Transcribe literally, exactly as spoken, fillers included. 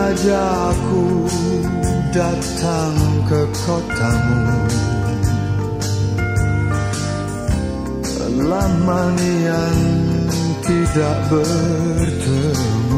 saja aku datang ke kotamu. Lama nian tidak bertemu.